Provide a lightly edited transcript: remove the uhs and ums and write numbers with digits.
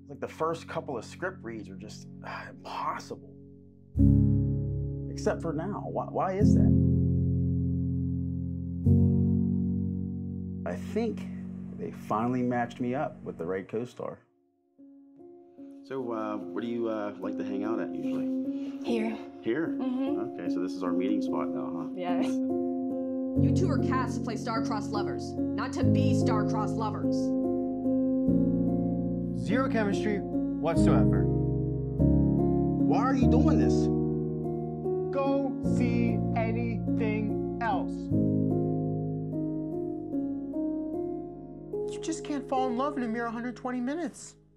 Like the first couple of script reads are just impossible. Except for now. Why is that? I think they finally matched me up with the right co-star. So, where do you like to hang out at usually? Here. Here? Mm-hmm. Okay, so this is our meeting spot now, huh? Yes. You two are cast to play star-crossed lovers, not to be star-crossed lovers. Zero chemistry whatsoever. Why are you doing this? Go see anything else. You just can't fall in love in a mere 120 minutes.